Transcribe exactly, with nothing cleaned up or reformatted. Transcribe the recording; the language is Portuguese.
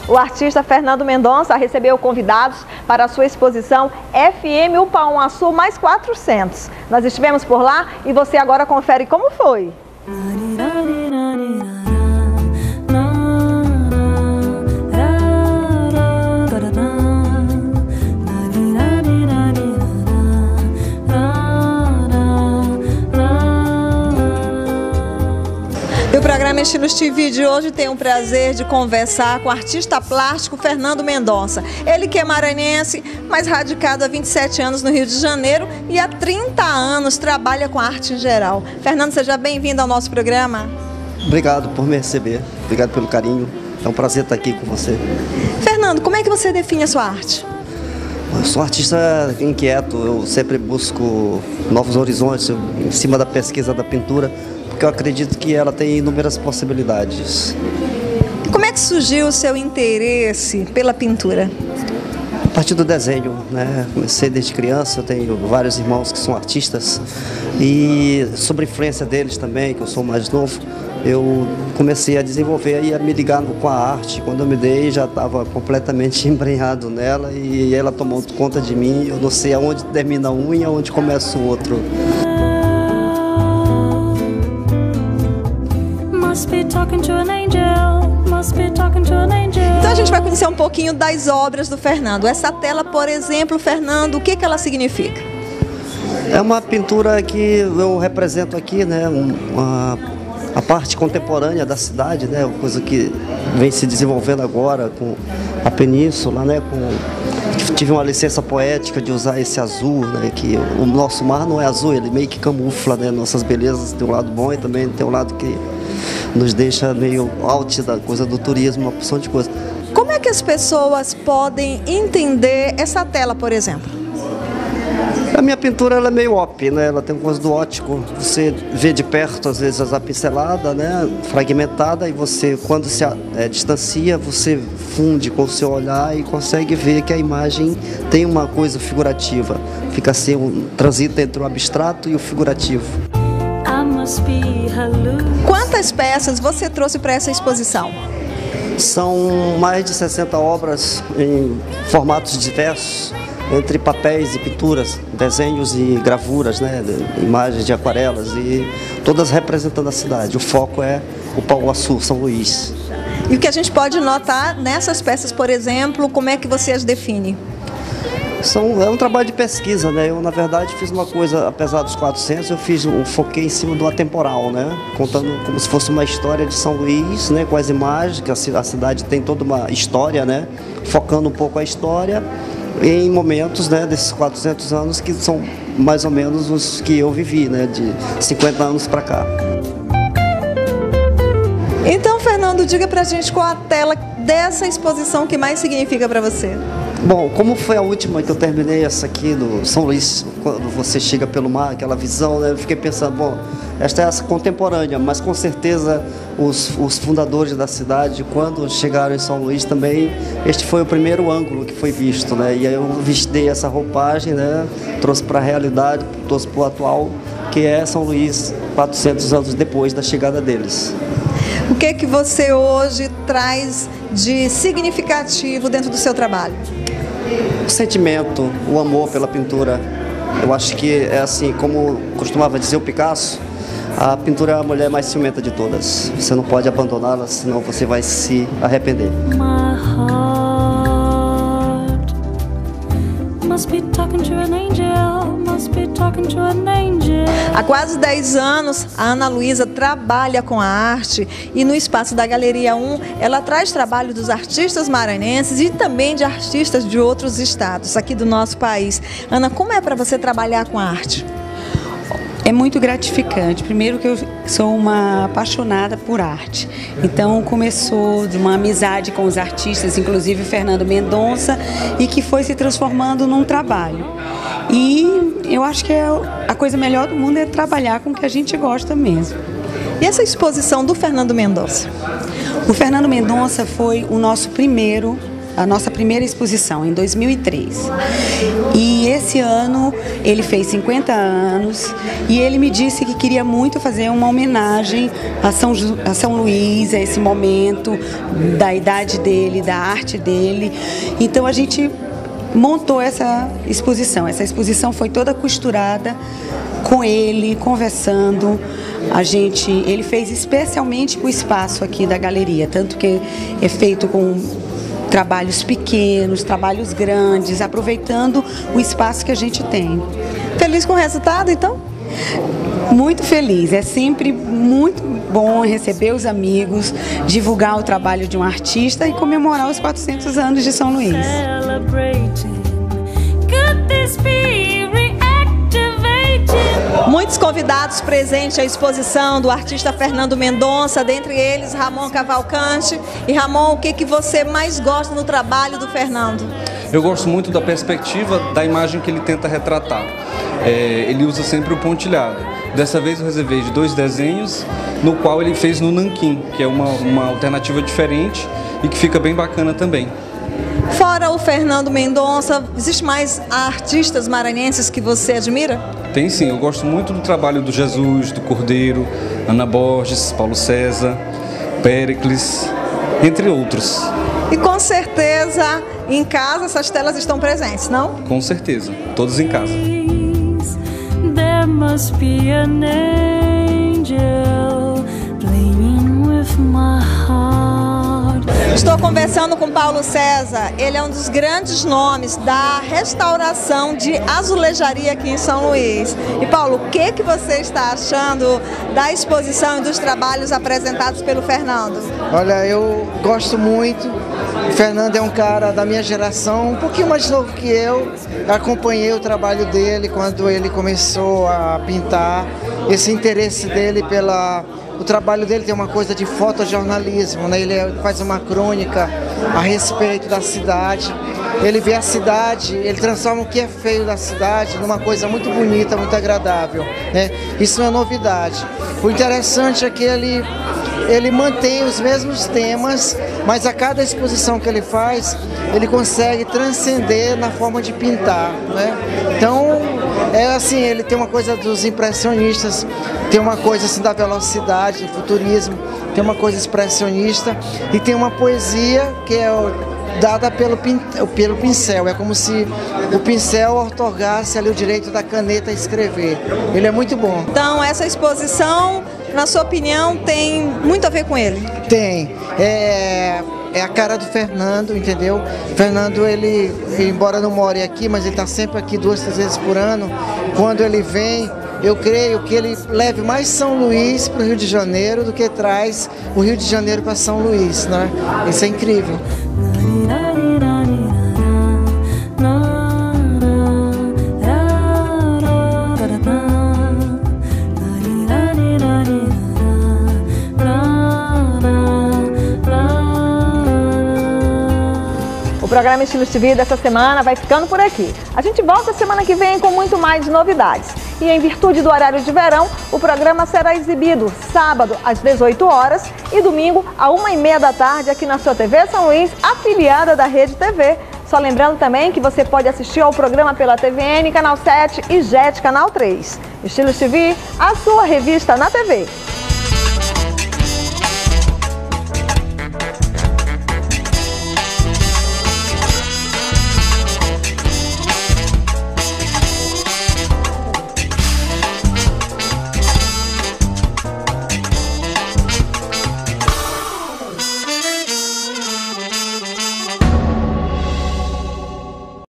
O artista Fernando Mendonça recebeu convidados para a sua exposição F M Upauaçu mais quatrocentos. Nós estivemos por lá e você agora confere como foi. O programa Estilos T V de hoje tem o prazer de conversar com o artista plástico Fernando Mendonça. Ele que é maranhense, mas radicado há vinte e sete anos no Rio de Janeiro e há trinta anos trabalha com arte em geral. Fernando, seja bem-vindo ao nosso programa. Obrigado por me receber, obrigado pelo carinho, é um prazer estar aqui com você. Fernando, como é que você define a sua arte? Eu sou um artista inquieto, eu sempre busco novos horizontes em cima da pesquisa da pintura, porque eu acredito que ela tem inúmeras possibilidades. Como é que surgiu o seu interesse pela pintura? A partir do desenho, né? Comecei desde criança, eu tenho vários irmãos que são artistas e sob a influência deles também, que eu sou mais novo, eu comecei a desenvolver e a me ligar com a arte. Quando eu me dei, já estava completamente embrenhado nela e ela tomou conta de mim. Eu não sei aonde termina um e aonde começa o outro. Então a gente vai conhecer um pouquinho das obras do Fernando. Essa tela, por exemplo, Fernando, o que que ela significa? É uma pintura que eu represento aqui, né? Uma, a parte contemporânea da cidade, né? Uma coisa que vem se desenvolvendo agora com a península, né? Com, tive uma licença poética de usar esse azul, né? Que o nosso mar não é azul, ele meio que camufla, né? Nossas belezas. Tem um lado bom e também tem um lado que nos deixa meio out da coisa do turismo, uma porção de coisa. Como é que as pessoas podem entender essa tela, por exemplo? A minha pintura ela é meio op, né? Ela tem uma coisa do ótico. Você vê de perto, às vezes, a pincelada, né? Fragmentada, e você, quando se é, distancia, você funde com o seu olhar e consegue ver que a imagem tem uma coisa figurativa. Fica assim, um transita entre o abstrato e o figurativo. Quantas peças você trouxe para essa exposição? São mais de sessenta obras em formatos diversos, entre papéis e pinturas, desenhos e gravuras, né, imagens de aquarelas, e todas representando a cidade. O foco é o Upauaçu, São Luís. E o que a gente pode notar nessas peças, por exemplo, como é que você as define? São, é um trabalho de pesquisa, né? Eu, na verdade, fiz uma coisa, apesar dos quatrocentos, eu fiz um foquei em cima do atemporal, né? Contando como se fosse uma história de São Luís, né? Com as imagens, que a cidade tem toda uma história, né? Focando um pouco a história em momentos, né, desses quatrocentos anos, que são mais ou menos os que eu vivi, né? De cinquenta anos para cá. Então, Fernando, diga pra gente qual a tela dessa exposição que mais significa para você. Bom, como foi a última que eu terminei, essa aqui do São Luís, quando você chega pelo mar, aquela visão, né? Eu fiquei pensando, bom, esta é essa contemporânea, mas com certeza os, os fundadores da cidade, quando chegaram em São Luís também, este foi o primeiro ângulo que foi visto, né? E aí eu vesti essa roupagem, né? Trouxe para a realidade, trouxe para o atual, que é São Luís quatrocentos anos depois da chegada deles. O que é que você hoje traz de significativo dentro do seu trabalho? O sentimento, o amor pela pintura. Eu acho que é assim, como costumava dizer o Picasso, a pintura é a mulher mais ciumenta de todas. Você não pode abandoná-la, senão você vai se arrepender. Há quase dez anos, a Ana Luísa trabalha com a arte e no espaço da Galeria um, ela traz trabalho dos artistas maranhenses e também de artistas de outros estados aqui do nosso país. Ana, como é para você trabalhar com a arte? É muito gratificante. Primeiro que eu sou uma apaixonada por arte. Então começou de uma amizade com os artistas, inclusive o Fernando Mendonça, e que foi se transformando num trabalho. E eu acho que é a coisa melhor do mundo é trabalhar com o que a gente gosta mesmo. E essa exposição do Fernando Mendonça? O Fernando Mendonça foi o nosso primeiro, a nossa primeira exposição, em dois mil e três. E esse ano ele fez cinquenta anos e ele me disse que queria muito fazer uma homenagem a São, a São Luís, a esse momento da idade dele, da arte dele. Então a gente montou essa exposição. Essa exposição foi toda costurada com ele, conversando. A gente, ele fez especialmente o espaço aqui da galeria, tanto que é feito com trabalhos pequenos, trabalhos grandes, aproveitando o espaço que a gente tem. Feliz com o resultado, então? Muito feliz. É sempre muito bom receber os amigos, divulgar o trabalho de um artista e comemorar os quatrocentos anos de São Luís. Muitos convidados presentes à exposição do artista Fernando Mendonça, dentre eles Ramon Cavalcante. E Ramon, o que, que você mais gosta no trabalho do Fernando? Eu gosto muito da perspectiva da imagem que ele tenta retratar. É, ele usa sempre o pontilhado. Dessa vez eu reservei de dois desenhos, no qual ele fez no nanquim, que é uma, uma alternativa diferente e que fica bem bacana também. Fora o Fernando Mendonça, existe mais artistas maranhenses que você admira? Tem sim, eu gosto muito do trabalho do Jesus, do Cordeiro, Ana Borges, Paulo César, Péricles, entre outros. E com certeza em casa essas telas estão presentes, não? Com certeza, todos em casa. There must be an angel playing with my heart. Estou conversando com Paulo César, ele é um dos grandes nomes da restauração de azulejaria aqui em São Luís. E Paulo, o que, que você está achando da exposição e dos trabalhos apresentados pelo Fernando? Olha, eu gosto muito. O Fernando é um cara da minha geração, um pouquinho mais novo que eu. Acompanhei o trabalho dele quando ele começou a pintar. Esse interesse dele pela... O trabalho dele tem uma coisa de fotojornalismo, né? Ele faz uma crônica a respeito da cidade. Ele vê a cidade, ele transforma o que é feio da cidade numa coisa muito bonita, muito agradável, né? Isso não é novidade. O interessante é que ele, ele mantém os mesmos temas, mas a cada exposição que ele faz, ele consegue transcender na forma de pintar, né? Então, é assim, ele tem uma coisa dos impressionistas, tem uma coisa assim da velocidade, do futurismo, tem uma coisa expressionista e tem uma poesia que é dada pelo, pelo pincel. É como se o pincel outorgasse ali o direito da caneta a escrever. Ele é muito bom. Então, essa exposição, na sua opinião, tem muito a ver com ele? Tem. É... É a cara do Fernando, entendeu? Fernando, ele, embora não more aqui, mas ele está sempre aqui duas, três vezes por ano. Quando ele vem, eu creio que ele leve mais São Luís para o Rio de Janeiro do que traz o Rio de Janeiro para São Luís, né? Isso é incrível. O programa Estilos de Vida dessa semana vai ficando por aqui. A gente volta semana que vem com muito mais novidades. E em virtude do horário de verão, o programa será exibido sábado às dezoito horas e domingo às uma e meia da tarde aqui na sua T V São Luís, afiliada da Rede T V. Só lembrando também que você pode assistir ao programa pela T V N, Canal sete e Jet, Canal três. Estilos T V, a sua revista na T V.